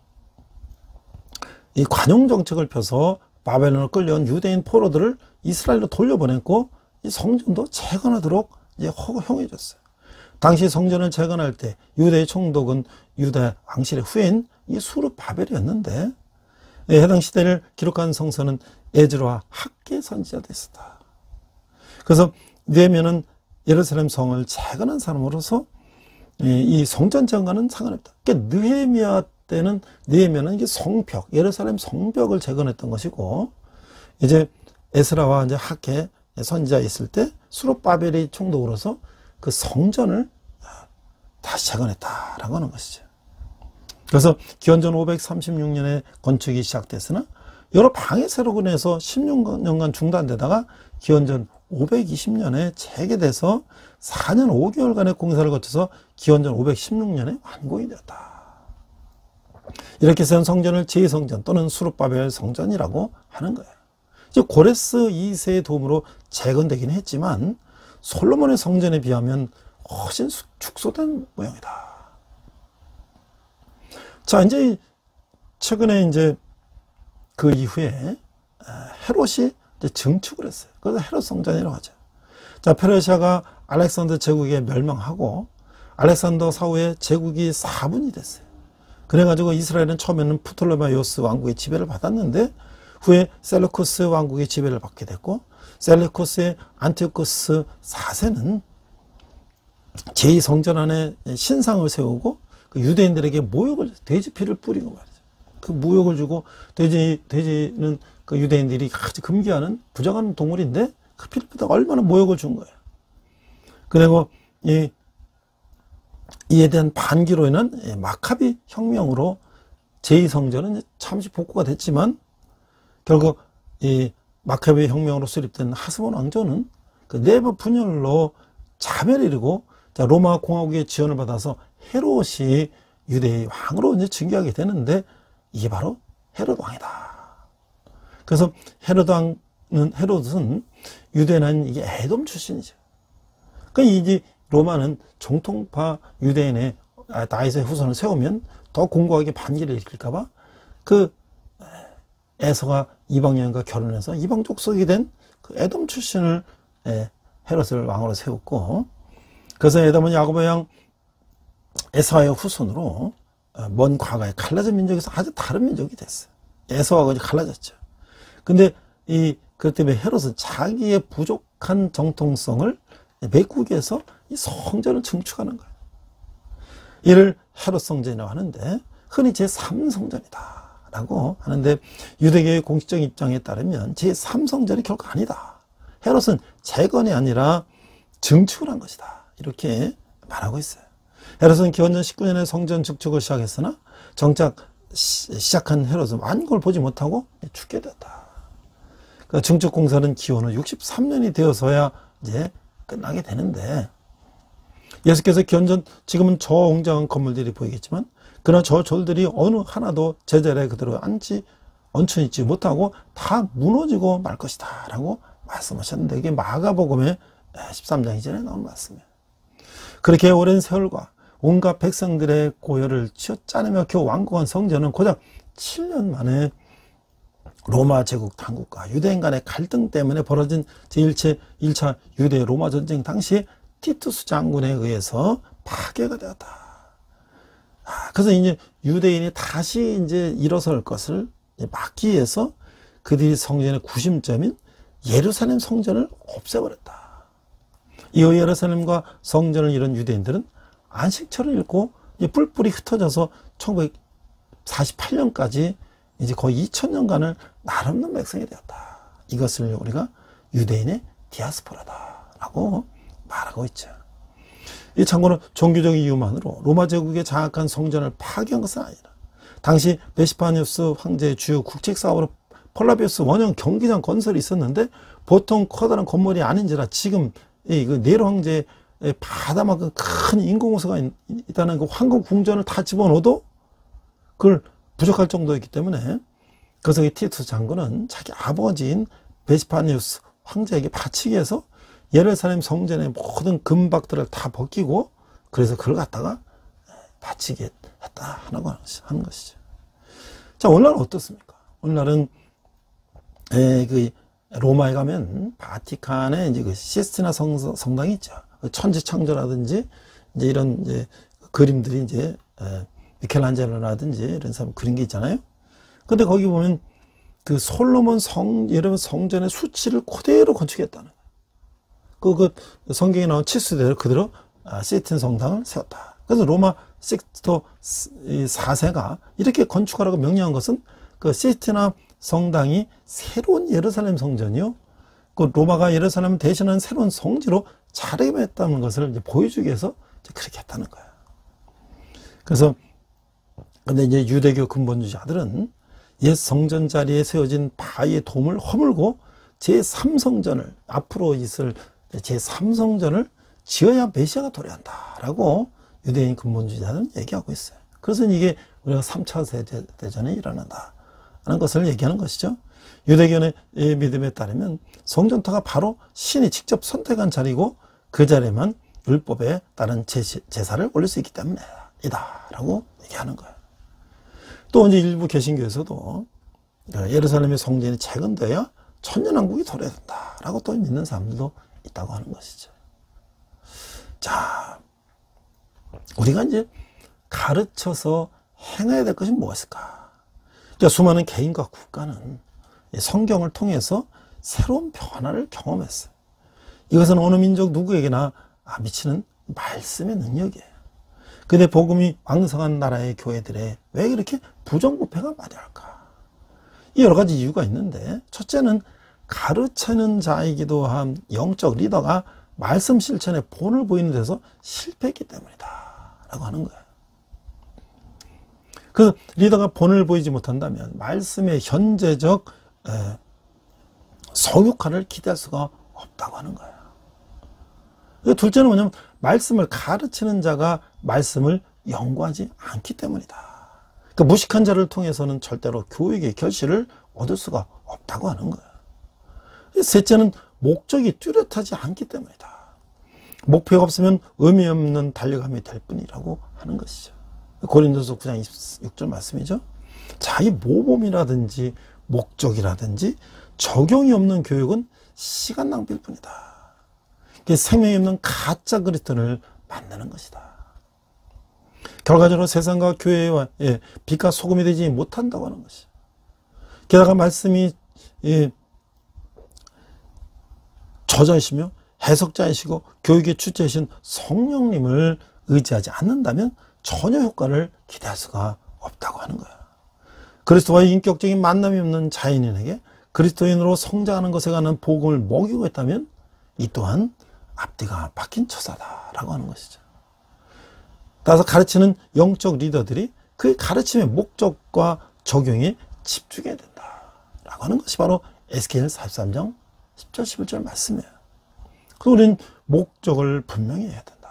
Speaker 1: 이 관용 정책을 펴서 바벨론을 끌려온 유대인 포로들을 이스라엘로 돌려보냈고, 이 성전도 재건하도록 이제 허용해줬어요. 당시 성전을 재건할 때 유대의 총독은 유다 왕실의 후예인 이 수룹바벨이었는데, 해당 시대를 기록한 성서는 에즈라와 학계 선지자도 있었다. 그래서 느헤미야는 예루살렘 성을 재건한 사람으로서 이 성전 재건과는 상관없다. 그러니까 느헤미야 때는 느헤미야는 이게 성벽, 예루살렘 성벽을 재건했던 것이고, 이제 에스라와 이제 학계 선지자 있을 때 수룹바벨이 총독으로서 그 성전을 다시 재건했다라고 하는 것이죠. 그래서 기원전 536년에 건축이 시작됐으나 여러 방해 세력으로 인해서 16년간 중단되다가 기원전 520년에 재개돼서 4년 5개월간의 공사를 거쳐서 기원전 516년에 완공이 되었다. 이렇게 세운 성전을 제2성전 또는 수룹바벨 성전이라고 하는 거예요. 이제 고레스 2세의 도움으로 재건되긴 했지만 솔로몬의 성전에 비하면 훨씬 축소된 모양이다. 자, 이제 최근에 이제 그 이후에 헤롯이 이제 증축을 했어요. 그래서 헤롯 성전이라고 하죠. 자, 페르시아가 알렉산더 제국에 멸망하고 알렉산더 사후에 제국이 4분이 됐어요. 그래가지고 이스라엘은 처음에는 프톨레마이오스 왕국의 지배를 받았는데 후에 셀루쿠스 왕국의 지배를 받게 됐고, 셀루쿠스의 안티오코스 4세는 제2성전 안에 신상을 세우고 그 유대인들에게 모욕을, 돼지피를 뿌리고 말이죠. 그 모욕을 주고, 돼지는 그 유대인들이 아주 금기하는 부정한 동물인데 그 피를 뿌리다가 얼마나 모욕을 준 거예요. 그리고 이에 대한 반기로 인한 마카비 혁명으로 제2성전은 잠시 복구가 됐지만, 결국 이 마카비 혁명으로 수립된 하스본 왕조는 그 내부 분열로 자멸을 이루고, 자, 로마 공화국의 지원을 받아서 헤롯이 유대의 왕으로 이제 즉위하게 되는데, 이게 바로 헤롯 왕이다. 그래서 헤롯은 유대는 이게 에돔 출신이죠. 그러니까 이제 로마는 정통파 유대인의 다윗의 후손을 세우면 더 공고하게 반기를 일으킬까봐 그 에서가 이방 여인과 결혼해서 이방 족속이 된 그 에돔 출신을 헤롯을 왕으로 세웠고, 그래서 에돔은 야곱의 양 에서의 후손으로 먼 과거에 갈라진 민족에서 아주 다른 민족이 됐어요. 에서하고 갈라졌죠. 근데 그것 때문에 헤롯은 자기의 부족한 정통성을 메꾸기 위해서 이 성전을 증축하는 거예요. 이를 헤롯 성전이라고 하는데, 흔히 제3성전이다 라고 하는데, 유대교의 공식적 입장에 따르면 제3성전이 결코 아니다. 헤롯은 재건이 아니라 증축을 한 것이다. 이렇게 말하고 있어요. 헤롯은 기원전 19년에 성전 증축을 시작했으나 정작 시작한 헤롯은 완공을 보지 못하고 죽게 되었다. 그 증축 공사는 기원 후 63년이 되어서야 이제 끝나게 되는데, 예수께서 기원전, 지금은 저 웅장한 건물들이 보이겠지만 그러나 저 절들이 어느 하나도 제자리에 그대로 얹혀 있지 못하고 다 무너지고 말 것이다 라고 말씀하셨는데, 이게 마가복음의 13장 이전에 나온 말씀이에요. 그렇게 오랜 세월과 온갖 백성들의 고열을 쥐어짜내며 겨우 완공한 성전은 고작 7년 만에 로마 제국 당국과 유대인 간의 갈등 때문에 벌어진 제1차 유대 로마 전쟁 당시에 티투스 장군에 의해서 파괴가 되었다. 그래서 이제 유대인이 다시 이제 일어설 것을 막기 위해서 그들이 성전의 구심점인 예루살렘 성전을 없애버렸다. 이후 예루살렘과 성전을 이룬 유대인들은 안식처를 잃고 이제 뿔뿔이 흩어져서 1948년까지 이제 거의 2000년간을 나름없는 백성이 되었다. 이것을 우리가 유대인의 디아스포라다라고 말하고 있죠. 이 참고로 종교적 이유만으로 로마 제국의 장악한 성전을 파괴한 것은 아니라 당시 베스파니우스 황제의 주요 국책 사업으로 폴라비우스 원형 경기장 건설이 있었는데 보통 커다란 건물이 아닌지라 지금 이 네로 황제의 바다만큼 큰 인공호수가 있다는 그 황금 궁전을 다 집어넣어도 그걸 부족할 정도였기 때문에 그래서 이 티투스 장군은 자기 아버지인 베스파니우스 황제에게 바치기 위해서 예루살렘 성전의 모든 금박들을 다 벗기고 그래서 그걸 갖다가 바치게 했다 하는 것이죠. 자, 오늘날은 어떻습니까? 오늘날은 그 로마에 가면 바티칸에 이제 그 시스티나 성당이 있죠. 천지창조라든지 이제 이런 이제 그림들이 이제 미켈란젤로라든지 이런 사람 그린 게 있잖아요. 근데 거기 보면 그 솔로몬 여러분 성전의 수치를 그대로 건축했다는 거예요. 그 성경에 나온 치수대로 그대로 시스틴 성당을 세웠다. 그래서 로마 식스토 4세가 이렇게 건축하라고 명령한 것은 그 시스티나 성당이 새로운 예루살렘 성전이요. 그 로마가 예루살렘을 대신하는 새로운 성지로 자리매했다는 것을 이제 보여주기 위해서 그렇게 했다는 거예요. 그래서 근데 이제 유대교 근본주의자들은 옛 성전 자리에 세워진 바위의 돔을 허물고 제3성전을 앞으로 있을 제3성전을 지어야 메시아가 도래한다라고 유대인 근본주의자들은 얘기하고 있어요. 그래서 이게 우리가 3차 세대대전에 일어난다 하는 것을 얘기하는 것이죠. 유대교의 믿음에 따르면 성전터가 바로 신이 직접 선택한 자리고 그 자리에만 율법에 따른 제사를 올릴 수 있기 때문이다 라고 얘기하는 거예요. 또 이제 일부 개신교에서도 예루살렘의 성전이 재건되어야 천년왕국이 도래된다 라고 또 믿는 사람들도 있다고 하는 것이죠. 자, 우리가 이제 가르쳐서 행해야 될 것이 뭐가 있을까? 그러니까 수많은 개인과 국가는 성경을 통해서 새로운 변화를 경험했어요. 이것은 어느 민족 누구에게나 미치는 말씀의 능력이에요. 근데 복음이 왕성한 나라의 교회들에 왜 이렇게 부정부패가 많이 할까? 이 여러 가지 이유가 있는데 첫째는 가르치는 자이기도 한 영적 리더가 말씀 실천에 본을 보이는 데서 실패했기 때문이다 라고 하는 거예요. 그 리더가 본을 보이지 못한다면 말씀의 현재적 성육화를 기대할 수가 없다고 하는 거예요. 둘째는 뭐냐면 말씀을 가르치는 자가 말씀을 연구하지 않기 때문이다. 그러니까 무식한 자를 통해서는 절대로 교육의 결실을 얻을 수가 없다고 하는 거예요. 셋째는 목적이 뚜렷하지 않기 때문이다. 목표가 없으면 의미 없는 달려감이 될 뿐이라고 하는 것이죠. 고린도서 9장 26절 말씀이죠. 자기 모범이라든지 목적이라든지 적용이 없는 교육은 시간 낭비일 뿐이다. 생명이 없는 가짜 그리스도를 만드는 것이다. 결과적으로 세상과 교회와 빛과 소금이 되지 못한다고 하는 것이죠. 게다가 말씀이 저자이시며 해석자이시고 교육의 주체이신 성령님을 의지하지 않는다면 전혀 효과를 기대할 수가 없다고 하는 거예요. 그리스도와의 인격적인 만남이 없는 자연인에게 그리스도인으로 성장하는 것에 관한 복음을 먹이고 있다면 이 또한 앞뒤가 바뀐 처사다라고 하는 것이죠. 따라서 가르치는 영적 리더들이 그 가르침의 목적과 적용에 집중해야 된다라고 하는 것이 바로 에스겔 43장 10절 11절 말씀이에요. 그래서 우리는 목적을 분명히 해야 된다.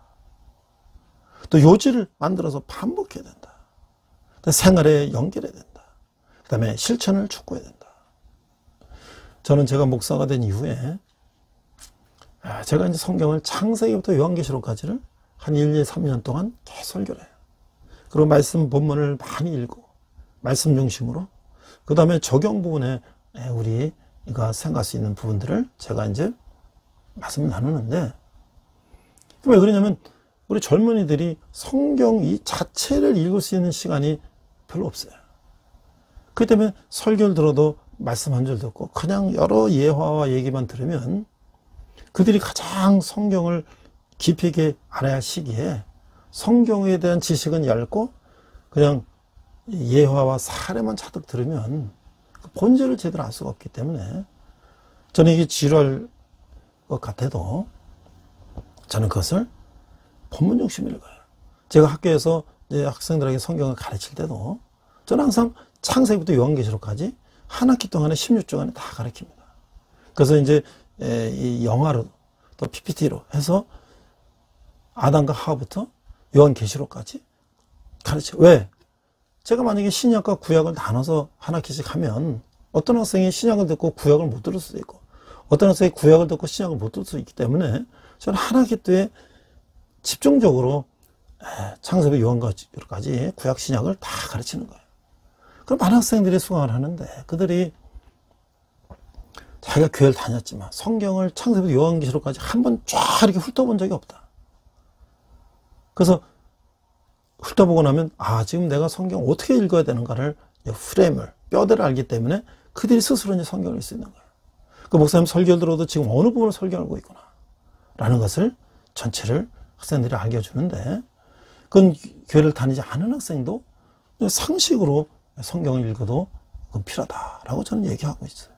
Speaker 1: 또 요지를 만들어서 반복해야 된다. 생활에 연결해야 된다. 그 다음에 실천을 촉구해야 된다. 저는 제가 목사가 된 이후에 제가 이제 성경을 창세기부터 요한계시록까지를 한 1, 2, 3년 동안 계속 설교를 해요. 그리고 말씀 본문을 많이 읽고 말씀 중심으로 그 다음에 적용 부분에 우리가 생각할 수 있는 부분들을 제가 이제 말씀을 나누는데 왜 그러냐면 우리 젊은이들이 성경 이 자체를 읽을 수 있는 시간이 별로 없어요. 그렇기 때문에 설교를 들어도 말씀 한 줄 듣고 그냥 여러 예화와 얘기만 들으면 그들이 가장 성경을 깊이 있게 알아야 할 시기에 성경에 대한 지식은 얇고 그냥 예화와 사례만 차득 들으면 그 본질을 제대로 알 수가 없기 때문에 저는 이게 지루할 것 같아도 저는 그것을 본문 중심 읽어요. 제가 학교에서 이제 학생들에게 성경을 가르칠 때도 저는 항상 창세기부터 요한계시록까지 한 학기 동안에 16주간에 다 가르칩니다. 그래서 이제 이 영화로 또 PPT로 해서 아담과 하와부터 요한계시록까지 가르쳐요. 왜? 제가 만약에 신약과 구약을 나눠서 한 학기씩 하면 어떤 학생이 신약을 듣고 구약을 못 들을 수도 있고 어떤 학생이 구약을 듣고 신약을 못 들을 수 있기 때문에 저는 한 학기 때에 집중적으로 창세기 요한계시록까지 구약 신약을 다 가르치는 거예요. 그럼 많은 학생들이 수강을 하는데 그들이 자기가 교회를 다녔지만 성경을 창세기 요한계시록까지 한 번 쫙 이렇게 훑어본 적이 없다. 그래서 훑어보고 나면 지금 내가 성경 어떻게 읽어야 되는가를 프레임을 뼈대를 알기 때문에 그들이 스스로 이제 성경을 읽을 수 있는 거예요. 그 목사님 설교를 들어도 지금 어느 부분을 설교하고 있구나 라는 것을 전체를 학생들이 알려주는데 그건 교회를 다니지 않은 학생도 상식으로 성경을 읽어도 그건 필요하다라고 저는 얘기하고 있어요.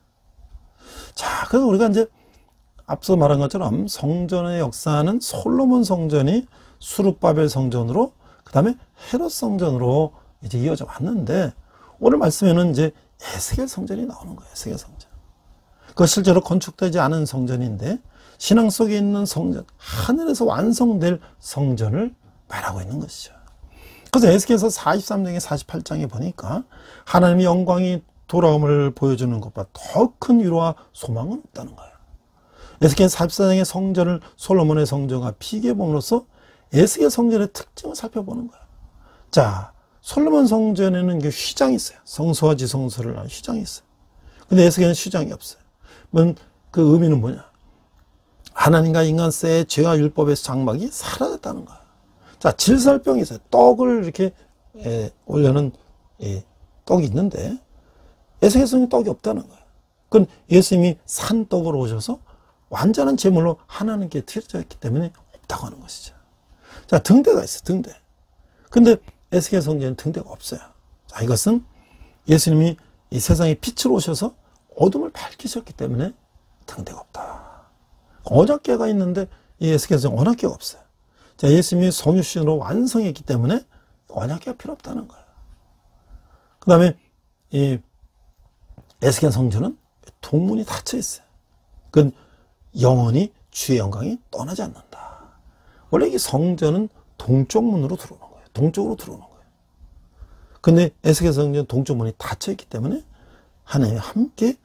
Speaker 1: 자, 그래서 우리가 이제 앞서 말한 것처럼 성전의 역사는 솔로몬 성전이 수룹바벨 성전으로 그 다음에 헤롯 성전으로 이제 이어져 왔는데 오늘 말씀에는 이제 에스겔 성전이 나오는 거예요. 에스겔 성전. 그 실제로 건축되지 않은 성전인데 신앙 속에 있는 성전, 하늘에서 완성될 성전을 말하고 있는 것이죠. 그래서 에스겔서 43장에 48장에 보니까 하나님의 영광이 돌아옴을 보여주는 것보다 더 큰 위로와 소망은 없다는 거예요. 에스겔 44장의 성전을 솔로몬의 성전과 비교해봄으로써 에스겔 성전의 특징을 살펴보는 거예요. 자, 솔로몬 성전에는 휘장이 있어요. 성소와 지성소를 하는 휘장이 있어요. 근데 에스겔은 휘장이 없어요. 그 의미는 뭐냐? 하나님과 인간 사이의 죄와 율법의 장막이 사라졌다는 거예요. 자, 질살병이 있어요. 떡을 이렇게 올려놓은 떡이 있는데 에스겔 성전에 떡이 없다는 거예요. 그건 예수님이 산떡으로 오셔서 완전한 제물로 하나님께 드려져 있기 때문에 없다고 하는 것이죠. 자, 등대가 있어요. 등대. 근데 에스겔 성전에는 등대가 없어요. 자, 이것은 예수님이 이 세상에 빛으로 오셔서 어둠을 밝히셨기 때문에 등대가 없다. 언약궤가 있는데 이 에스겔 성전 언약궤가 없어요. 자, 예수님이 성육신으로 완성했기 때문에 언약궤가 필요 없다는 거예요. 그 다음에 이 에스겔 성전은 동문이 닫혀 있어요. 그건 영원히 주의 영광이 떠나지 않는다. 원래 이 성전은 동쪽 문으로 들어오는 거예요. 동쪽으로 들어오는 거예요. 근데 에스겔 성전 동쪽 문이 닫혀 있기 때문에 하나님이 함께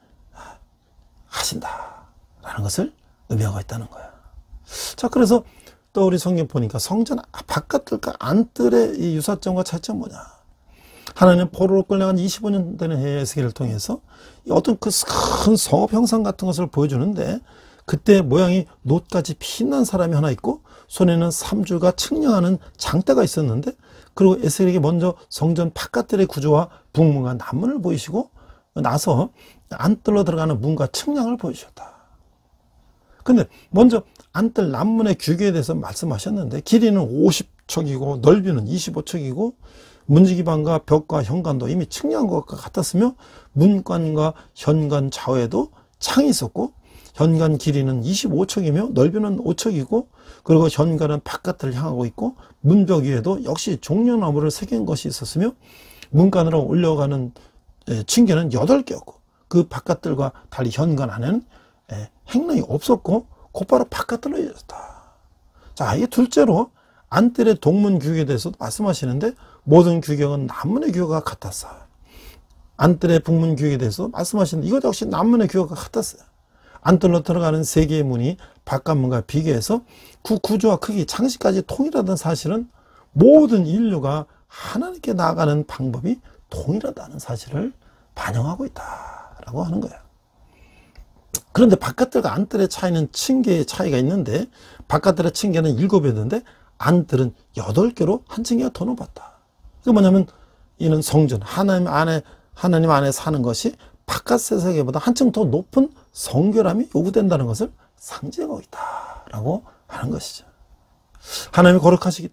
Speaker 1: 하신다라는 것을 의미하고 있다는 거예요. 자, 그래서 또 우리 성경 보니까 성전 바깥들과 안뜰의 이 유사점과 차이점 뭐냐? 하나님은 포로로 끌려간 25년 되는 해의 에스겔을 통해서 어떤 그 큰 성읍 형상 같은 것을 보여주는데 그때 모양이 놋같이 빛난 사람이 하나 있고 손에는 삼주가 측량하는 장대가 있었는데 그리고 에스겔에게 먼저 성전 바깥들의 구조와 북문과 남문을 보이시고 나서 안뜰로 들어가는 문과 측량을 보여주셨다. 근데 먼저 안뜰 남문의 규격에 대해서 말씀하셨는데 길이는 50척이고 넓이는 25척이고 문지기반과 벽과 현관도 이미 측량한 것과 같았으며 문관과 현관 좌우에도 창이 있었고 현관 길이는 25척이며 넓이는 5척이고 그리고 현관은 바깥을 향하고 있고 문벽 위에도 역시 종려나무를 새긴 것이 있었으며 문간으로 올려가는 층계는 8개였고 그 바깥들과 달리 현관 안에는 행랑이 없었고 곧바로 바깥들로 이어졌다. 자, 이게 둘째로 안뜰의 동문 규격에 대해서도 말씀하시는데 모든 규격은 남문의 규격과 같았어. 안뜰의 북문 규격에 대해서 말씀하시는데 이것 역시 남문의 규격과 같았어요. 안뜰로 들어가는 3개의 문이 바깥문과 비교해서 그 구조와 크기, 장식까지 통일하다는 사실은 모든 인류가 하나님께 나아가는 방법이 동일하다는 사실을 반영하고 있다라고 하는 거예요. 그런데 바깥들과 안뜰의 차이는 층계의 차이가 있는데 바깥들의 층계는 7배였는데 안뜰은 8개로 한 층계가 더 높았다. 이게 뭐냐면 이는 성전, 하나님 안에 사는 것이 바깥 세상보다 한층 더 높은 성결함이 요구된다는 것을 상징하고 있다라고 하는 것이죠. 하나님이 거룩하시기 때문에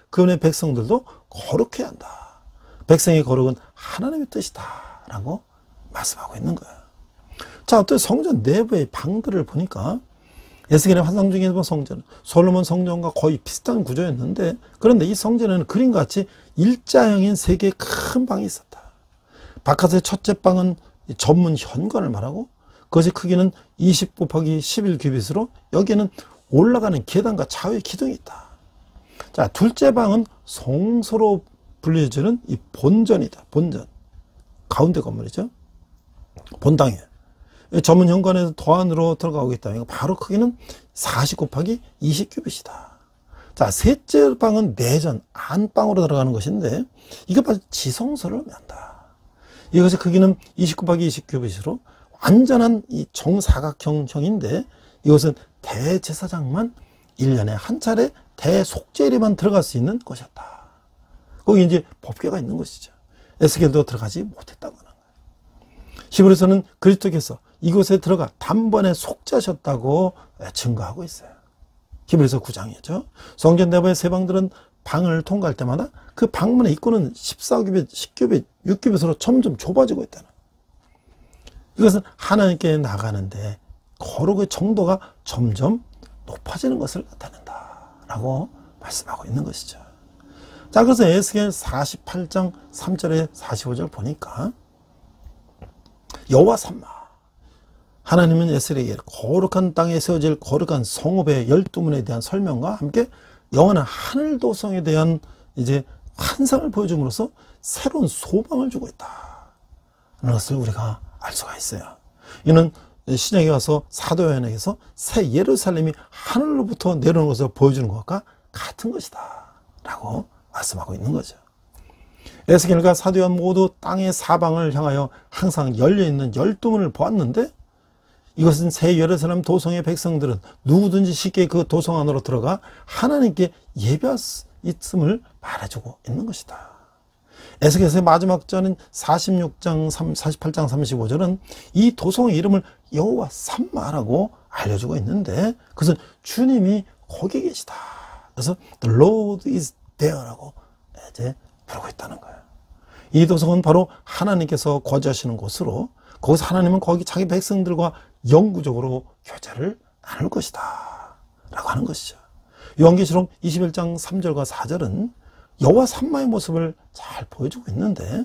Speaker 1: 그분의 백성들도 거룩해야 한다. 백성의 거룩은 하나님의 뜻이다 라고 말씀하고 있는 거예요. 자, 또 성전 내부의 방들을 보니까 에스겔의 환상 중에 성전, 솔로몬 성전과 거의 비슷한 구조였는데, 그런데 이 성전에는 그림같이 일자형인 3개의 큰 방이 있었다. 바깥의 첫째 방은 전문 현관을 말하고, 그것의 크기는 20 곱하기 11 규빗으로 여기에는 올라가는 계단과 좌우의 기둥이 있다. 자, 둘째 방은 성소로 불려지는 이 본전이다. 본전. 가운데 건물이죠. 본당이에요. 전문 현관에서 더 안으로 들어가고 있다. 바로 크기는 40 곱하기 20 규빗이다. 자, 셋째 방은 내전, 안방으로 들어가는 것인데, 이거 바로 지성소를 의미한다. 이것의 크기는 20 곱하기 20 규빗으로 완전한 이 정사각형인데, 이것은 대제사장만 1년에 한 차례 대속죄일에만 들어갈 수 있는 것이었다. 거기 이제 법궤가 있는 것이죠. 에스겔도 들어가지 못했다고 하는 거예요. 히브리서는 그리스도께서 이곳에 들어가 단번에 속죄하셨다고 증거하고 있어요. 히브리서 9장이죠. 성전 내부의 세 방들은 방을 통과할 때마다 그 방문의 입구는 14규빗, 10규빗, 6규빗으로 점점 좁아지고 있다는. 이것은 하나님께 나가는데 거룩의 정도가 점점 높아지는 것을 나타낸다 라고 말씀하고 있는 것이죠. 자, 그래서 에스겔 48장 3절에 45절 보니까 여호와 삼마, 하나님은 에스겔에게 거룩한 땅에 세워질 거룩한 성읍의 12문에 대한 설명과 함께 영원한 하늘 도성에 대한 이제 환상을 보여줌으로써 새로운 소망을 주고 있다 하는 것을 우리가 알 수가 있어요. 이는 신약에 와서 사도 요한에게서 새 예루살렘이 하늘로부터 내려오는 것을 보여주는 것과 같은 것이다 라고 말씀하고 있는 거죠. 에스겔과 사도 요한 모두 땅의 사방을 향하여 항상 열려있는 12문을 보았는데, 이것은 새 예루살렘 도성의 백성들은 누구든지 쉽게 그 도성 안으로 들어가 하나님께 예배할 수 있음을 말해주고 있는 것이다. 에스겔서의 마지막 절인 48장 35절은 이 도성의 이름을 여호와 삼마라고 알려주고 있는데, 그것은 주님이 거기 계시다. 그래서 The Lord is there라고 이제 부르고 있다는 거예요. 이 도성은 바로 하나님께서 거주하시는 곳으로, 거기서 하나님은 거기 자기 백성들과 영구적으로 교제를 나눌 것이다 라고 하는 것이죠. 요한계시록 21장 3절과 4절은 여호와 삼마의 모습을 잘 보여주고 있는데,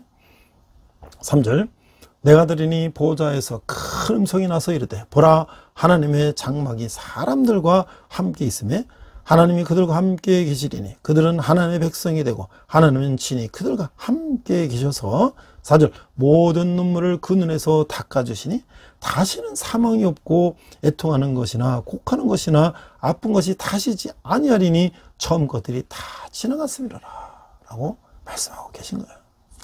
Speaker 1: 3절, 내가 들으니 보좌에서 큰 음성이 나서 이르되 보라, 하나님의 장막이 사람들과 함께 있으며 하나님이 그들과 함께 계시리니 그들은 하나님의 백성이 되고 하나님은 친히 그들과 함께 계셔서, 4절, 모든 눈물을 그 눈에서 닦아주시니 다시는 사망이 없고 애통하는 것이나 곡하는 것이나 아픈 것이 다시지 아니하리니 처음 것들이 다 지나갔음이로라 라고 말씀하고 계신 거예요.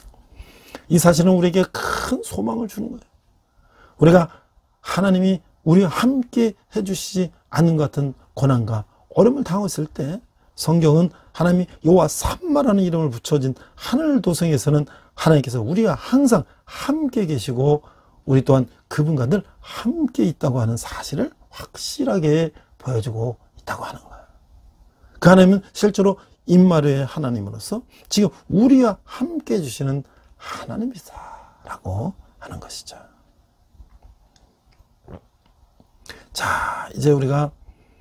Speaker 1: 이 사실은 우리에게 큰 소망을 주는 거예요. 우리가 하나님이 우리와 함께 해주시지 않는 것 같은 고난과 어려움을 당하고 있을 때, 성경은 하나님이 여호와 삼마라는 이름을 붙여진 하늘 도성에서는 하나님께서 우리와 항상 함께 계시고 우리 또한 그분과 늘 함께 있다고 하는 사실을 확실하게 보여주고 있다고 하는 거예요. 그 하나님은 실제로 임마누엘 하나님으로서 지금 우리와 함께 해주시는 하나님이다 라고 하는 것이죠. 자, 이제 우리가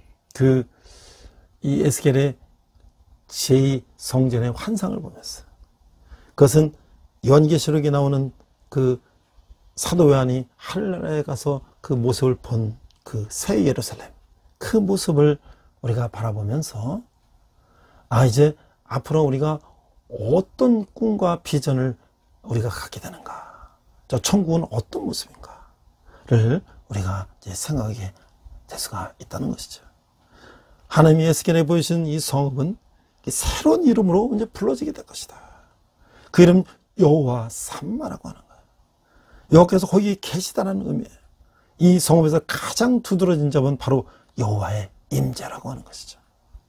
Speaker 1: 이 에스겔의 제2성전의 환상을 보면서, 그것은 요한계시록에 나오는 그 사도 요한이 하늘나라에 가서 그 모습을 본 그 새 예루살렘, 그 모습을 우리가 바라보면서, 이제 앞으로 우리가 어떤 꿈과 비전을 우리가 갖게 되는가, 저 천국은 어떤 모습인가를 우리가 이제 생각하게 될 수가 있다는 것이죠. 하나님이 에스겔에 보이신 이 성읍은 새로운 이름으로 이제 불러지게 될 것이다. 그 이름 여호와 삼마라고 하는 거예요. 여호와께서 거기 계시다는 의미예요. 이 성읍에서 가장 두드러진 점은 바로 여호와의 임재라고 하는 것이죠.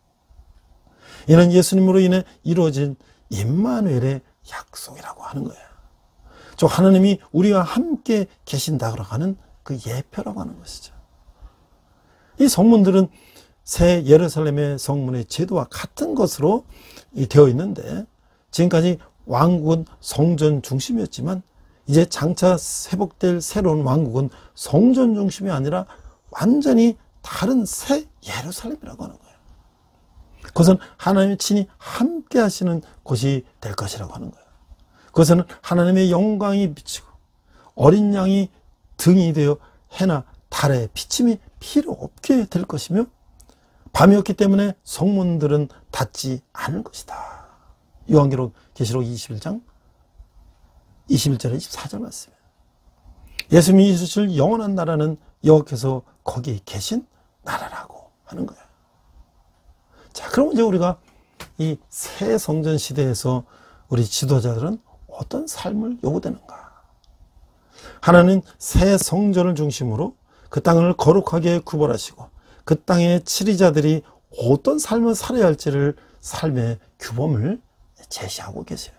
Speaker 1: 이는 예수님으로 인해 이루어진 임마누엘의 약속이라고 하는 거예요. 저 하나님이 우리와 함께 계신다고 하는 그 예표라고 하는 것이죠. 이 성문들은 새 예루살렘의 성문의 제도와 같은 것으로 되어 있는데, 지금까지 왕국은 성전 중심이었지만 이제 장차 회복될 새로운 왕국은 성전 중심이 아니라 완전히 다른 새 예루살렘이라고 하는 거예요. 그것은 하나님의 친히 함께 하시는 곳이 될 것이라고 하는 거예요. 그것은 하나님의 영광이 비치고 어린 양이 등이 되어 해나 달의 비침이 필요 없게 될 것이며, 밤이었기 때문에 성문들은 닫지 않을 것이다. 요한계시록 21장 21절에 24절 말씀이에요. 예수님이 이루실 영원한 나라는 여호와께서 거기 계신 나라라고 하는 거예요. 자, 그럼 이제 우리가 이 새 성전 시대에서 우리 지도자들은 어떤 삶을 요구되는가? 하나님 새 성전을 중심으로 그 땅을 거룩하게 구벌하시고 그 땅의 치리자들이 어떤 삶을 살아야 할지를 삶의 규범을 제시하고 계세요.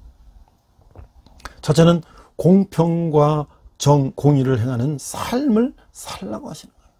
Speaker 1: 첫째는 공평과 공의를 행하는 삶을 살라고 하시는 거예요.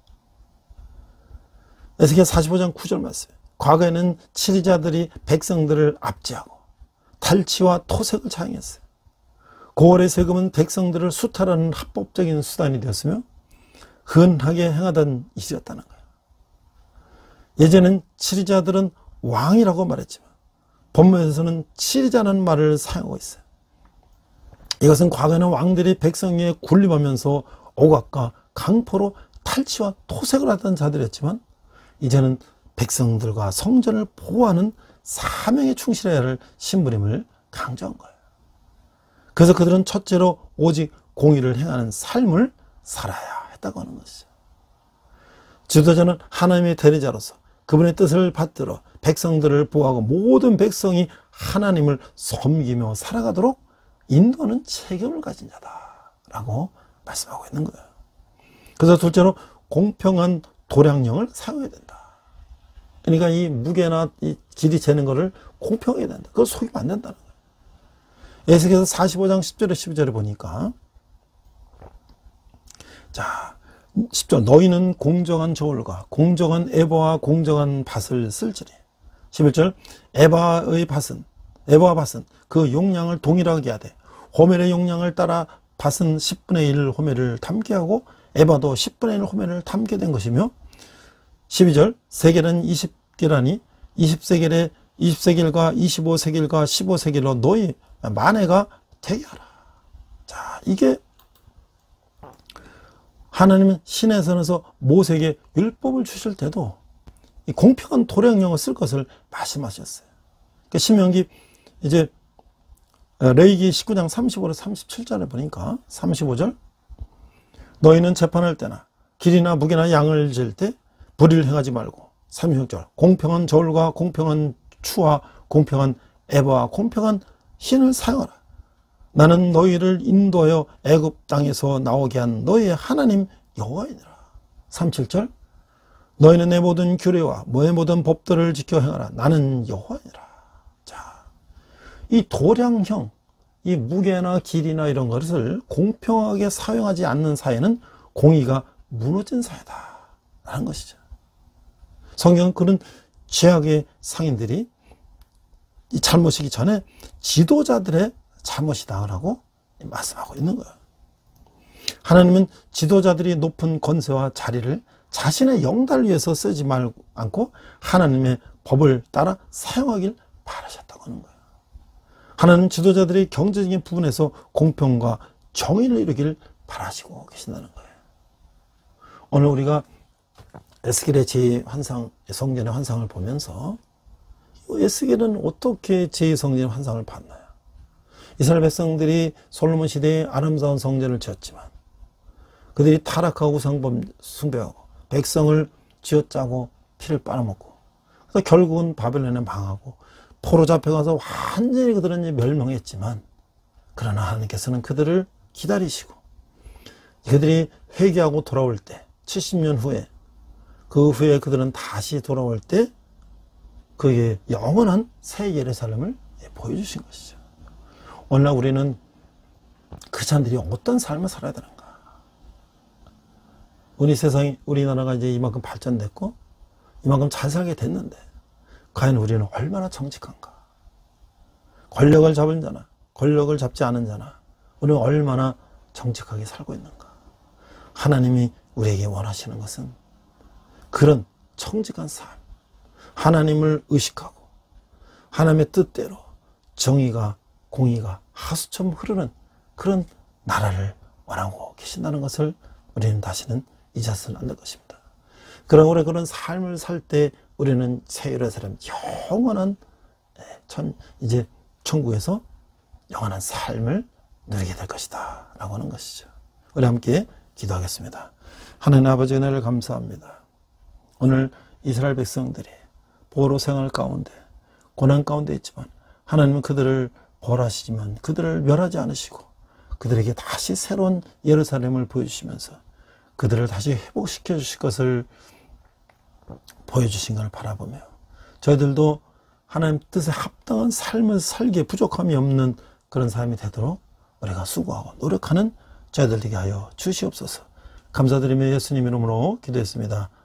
Speaker 1: 에스겔 45장 9절 말씀. 과거에는 치리자들이 백성들을 압제하고 탈취와 토색을 자행했어요. 고월의 세금은 백성들을 수탈하는 합법적인 수단이 되었으며 흔하게 행하던 일이었다는 거예요. 예전엔 치리자들은 왕이라고 말했지만 본문에서는 치리자라는 말을 사용하고 있어요. 이것은 과거에는 왕들이 백성 위에 군림하면서 억압과 강포로 탈취와 토색을 하던 자들이었지만, 이제는 백성들과 성전을 보호하는 사명에 충실해야 할 신부임을 강조한 거예요. 그래서 그들은 첫째로 오직 공의를 행하는 삶을 살아야 했다고 하는 것이죠. 지도자는 하나님의 대리자로서 그분의 뜻을 받들어 백성들을 보호하고 모든 백성이 하나님을 섬기며 살아가도록 인도하는 책임을 가진 자다라고 말씀하고 있는 거예요. 그래서 둘째로 공평한 도량령을 사용해야 된다. 그러니까 이 무게나 이 길이 재는 것을 공평해야 된다. 그걸 속이면 안 된다는 거예요. 에스겔서 45장 10절에 12절에 보니까, 자, 10절, 너희는 공정한 저울과 공정한 에바와 공정한 밭을 쓸지니. 11절, 에바와 밭은 그 용량을 동일하게 하되 호멜의 용량을 따라 밭은 10분의 1 호멜을 담게 하고 에바도 10분의 1 호멜을 담게 된 것이며, 12절, 세겔은 20개라니 20세겔에 20세겔과 25세겔과 15세겔로 너희 만회가 되게 하라. 자, 이게 하나님은 시내산에서 모세에게 율법을 주실 때도 이 공평한 도량령을 쓸 것을 말씀하셨어요. 그러니까 신명기 이제 레위기 19장 35절 37절에 보니까 35절, 너희는 재판할 때나 길이나 무게나 양을 잴 때 불의를 행하지 말고, 36절, 공평한 저울과 공평한 추와 공평한 에바와 공평한 흰을 사용하라. 나는 너희를 인도하여 애굽 땅에서 나오게 한 너희의 하나님 여호와이니라. 37절, 너희는 내 모든 규례와 내 모든 법들을 지켜 행하라. 나는 여호와이니라. 자, 이 도량형, 이 무게나 길이나 이런 것을 공평하게 사용하지 않는 사회는 공의가 무너진 사회다 라는 것이죠. 성경은 그런 죄악의 상인들이 이 잘못이기 전에 지도자들의 잘못이다라고 말씀하고 있는 거예요. 하나님은 지도자들이 높은 권세와 자리를 자신의 영달 위해서 쓰지 않고 하나님의 법을 따라 사용하길 바라셨다고 하는 거예요. 하나님은 지도자들이 경제적인 부분에서 공평과 정의를 이루길 바라시고 계신다는 거예요. 오늘 우리가 에스겔의 제2환상, 성전의 환상을 보면서 에스겔은 어떻게 제2성전의 환상을 봤나요? 이스라엘 백성들이 솔로몬 시대에 아름다운 성전을 지었지만 그들이 타락하고 우상 숭배하고 백성을 쥐어짜고 피를 빨아먹고, 그래서 결국은 바벨론에 망하고 포로 잡혀가서 완전히 그들은 멸망했지만, 그러나 하나님께서는 그들을 기다리시고 그들이 회개하고 돌아올 때 70년 후에, 그 후에 그들은 다시 돌아올 때 그의 영원한 새 예루살렘을 보여주신 것이죠. 오늘날 우리는 크리스찬들이 어떤 삶을 살아야 되는가? 우리 세상이, 우리나라가 이제 이만큼 발전됐고 이만큼 잘 살게 됐는데 과연 우리는 얼마나 정직한가? 권력을 잡은 자나 권력을 잡지 않은 자나 우리는 얼마나 정직하게 살고 있는가? 하나님이 우리에게 원하시는 것은 그런 정직한 삶, 하나님을 의식하고 하나님의 뜻대로 정의가 공의가 하수처럼 흐르는 그런 나라를 원하고 계신다는 것을 우리는 다시는 잊어서는 안 될 것입니다. 그런 우리 그런 삶을 살 때 우리는 새 예루살렘 영원한 이제 천국에서 영원한 삶을 누리게 될 것이다 라고 하는 것이죠. 우리 함께 기도하겠습니다. 하나님 아버지 은혜를 감사합니다. 오늘 이스라엘 백성들이 포로 생활 가운데 고난 가운데 있지만 하나님은 그들을 벌하시지만 그들을 멸하지 않으시고 그들에게 다시 새로운 예루살렘을 보여주시면서 그들을 다시 회복시켜 주실 것을 보여주신 것을 바라보며 저희들도 하나님 뜻에 합당한 삶을 살기에 부족함이 없는 그런 삶이 되도록 우리가 수고하고 노력하는 저희들 되게 하여 주시옵소서. 감사드리며 예수님 이름으로 기도했습니다.